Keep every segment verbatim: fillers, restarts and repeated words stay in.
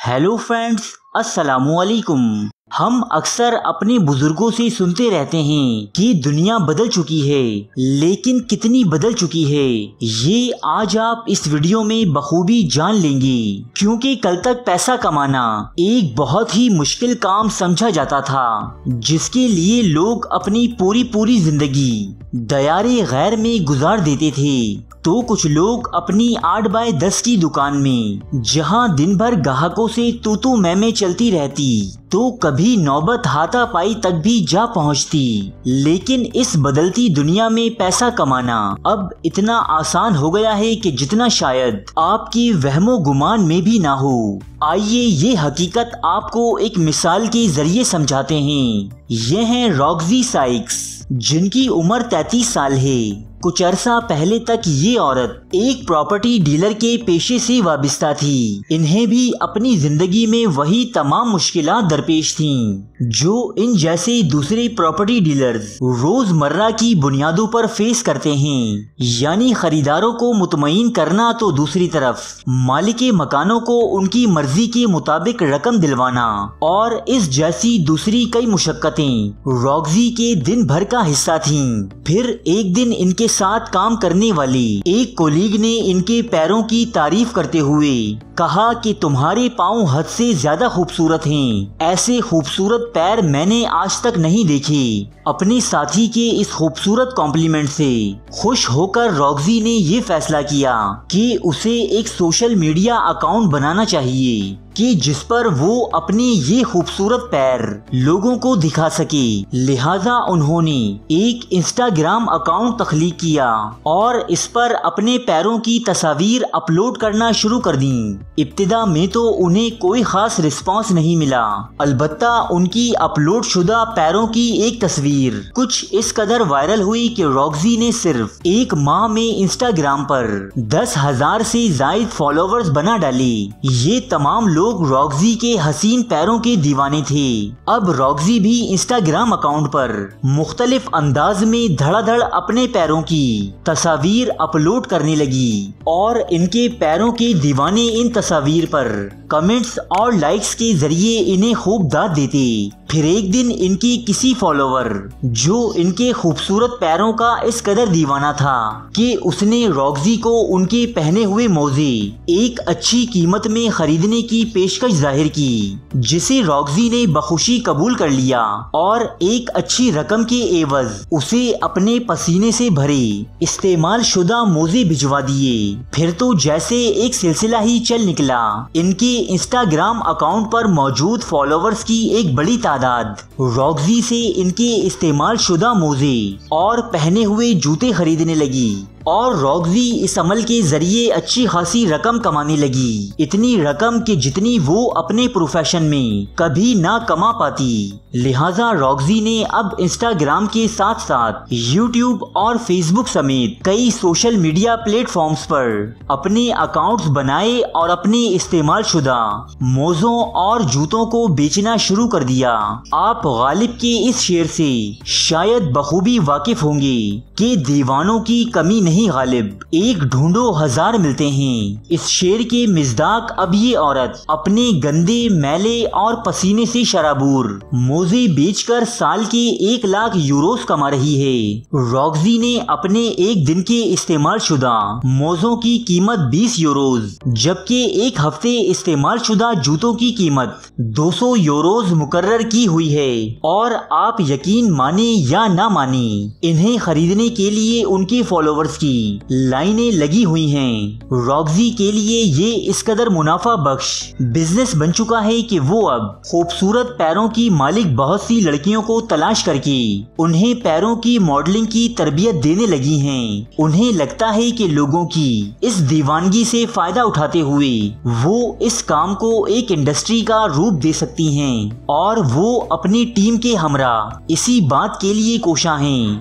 Hello friends, अस्सलामुअलैकुम। हम अक्सर अपने बुजुर्गों से सुनते रहते हैं कि दुनिया बदल चुकी है, लेकिन कितनी बदल चुकी है ये आज आप इस वीडियो में बखूबी जान लेंगे। क्योंकि कल तक पैसा कमाना एक बहुत ही मुश्किल काम समझा जाता था, जिसके लिए लोग अपनी पूरी पूरी जिंदगी दयारे गैर में गुजार देते थे। तो कुछ लोग अपनी आठ बाय दस की दुकान में, जहां दिन भर ग्राहकों से तू तू मैं मैं चलती रहती, तो कभी नौबत हाथापाई तक भी जा पहुंचती। लेकिन इस बदलती दुनिया में पैसा कमाना अब इतना आसान हो गया है कि जितना शायद आपकी वहमो गुमान में भी ना हो। आइए ये हकीकत आपको एक मिसाल के जरिए समझाते हैं। ये हैं रॉक्सी साइक्स, जिनकी उम्र तैंतीस साल है। कुछ अरसा पहले तक ये औरत एक प्रॉपर्टी डीलर के पेशे से वाबिस्ता थी। इन्हें भी अपनी जिंदगी में वही तमाम मुश्किलात दरपेश थीं जो इन जैसे दूसरे प्रॉपर्टी डीलर्स रोजमर्रा की बुनियादों पर फेस करते हैं, यानी खरीदारों को मुतमईन करना, तो दूसरी तरफ मालिके मकानों को उनकी मर्जी के मुताबिक रकम दिलवाना, और इस जैसी दूसरी कई मुशक्कतें रॉक्सी के दिन भर का हिस्सा थीं। फिर एक दिन इनके साथ काम करने वाली एक कोलीग ने इनके पैरों की तारीफ करते हुए कहा कि तुम्हारे पाँव हद से ज्यादा खूबसूरत हैं। ऐसे खूबसूरत पैर मैंने आज तक नहीं देखे। अपने साथी के इस खूबसूरत कॉम्प्लीमेंट से खुश होकर रॉक्सी ने ये फैसला किया कि उसे एक सोशल मीडिया अकाउंट बनाना चाहिए कि जिस पर वो अपने ये खूबसूरत पैर लोगों को दिखा सके। लिहाजा उन्होंने एक इंस्टाग्राम अकाउंट तख्लीक किया और इस पर अपने पैरों की तस्वीर अपलोड करना शुरू कर दी। इब्तिदा में तो उन्हें कोई खास रिस्पांस नहीं मिला, अलबत्ता उनकी अपलोड शुदा पैरों की एक तस्वीर कुछ इस कदर वायरल हुई कि रॉक्सी ने सिर्फ एक माह में इंस्टाग्राम पर दस हजार से जायद फॉलोवर्स बना डाले। ये तमाम लोग रॉक्सी के हसीन पैरों के दीवाने थे। अब रॉक्सी भी इंस्टाग्राम अकाउंट पर मुख्तलिफ अंदाज में धड़ाधड़ अपने पैरों की तस्वीर अपलोड करने लगी और इनके पैरों के दीवाने इन तस्वीर पर कमेंट्स और लाइक्स के जरिए इन्हें खूब दाद देते। फिर एक दिन इनकी किसी फॉलोवर जो इनके खूबसूरत पैरों का इस कदर दीवाना था कि उसने रॉक्सी को उनके पहने हुए मोजे एक अच्छी कीमत में खरीदने की पेशकश जाहिर की, जिसे रॉक्सी ने बखुशी कबूल कर लिया और एक अच्छी रकम के एवज उसे अपने पसीने से भरे इस्तेमाल शुदा मोजे भिजवा दिए। फिर तो जैसे एक सिलसिला ही चल निकला। इनके इंस्टाग्राम अकाउंट पर मौजूद फॉलोवर्स की एक बड़ी तादाद रॉक्सी से इनके इस्तेमाल शुदा मोजे और पहने हुए जूते खरीदने लगी और रॉक्सी इस अमल के जरिए अच्छी खासी रकम कमाने लगी। इतनी रकम कि जितनी वो अपने प्रोफेशन में कभी ना कमा पाती। लिहाजा रॉक्सी ने अब इंस्टाग्राम के साथ साथ यूट्यूब और फेसबुक समेत कई सोशल मीडिया प्लेटफॉर्म्स पर अपने अकाउंट्स बनाए और अपने इस्तेमाल शुदा मोजों और जूतों को बेचना शुरू कर दिया। आप गालिब के इस शेर से शायद बखूबी वाकिफ होंगे कि दीवानों की कमी नहीं गालिब, एक ढूंढो हजार मिलते हैं। इस शेर के मिज़दाक अब ये औरत अपने गंदे मैले और पसीने से शराबूर मोजे बेचकर साल के एक लाख यूरोस कमा रही है। रॉक्सी ने अपने एक दिन के इस्तेमाल शुदा मोजों की कीमत बीस यूरोज, जबकि एक हफ्ते इस्तेमाल शुदा जूतों की कीमत दो सौ यूरोज मुकर्रर की हुई है। और आप यकीन माने या ना माने, इन्हें खरीदने के लिए उनके फॉलोवर्स की लाइनें लगी हुई हैं। रॉक्सी के लिए ये इस कदर मुनाफा बख्श बिजनेस बन चुका है कि वो अब खूबसूरत पैरों की मालिक बहुत सी लड़कियों को तलाश करके उन्हें पैरों की मॉडलिंग की तरबियत देने लगी हैं। उन्हें लगता है कि लोगों की इस दीवानगी से फायदा उठाते हुए वो इस काम को एक इंडस्ट्री का रूप दे सकती हैं और वो अपनी टीम के हमरा इसी बात के लिए कोशा हैं।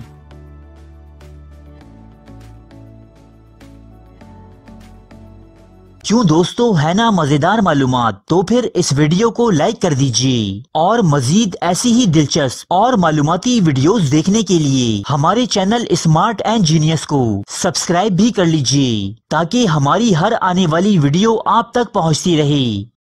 क्यों दोस्तों, है ना मजेदार मालूमात? तो फिर इस वीडियो को लाइक कर दीजिए और मजीद ऐसी ही दिलचस्प और मालूमाती वीडियोस देखने के लिए हमारे चैनल स्मार्ट एंड जीनियस को सब्सक्राइब भी कर लीजिए ताकि हमारी हर आने वाली वीडियो आप तक पहुंचती रहे।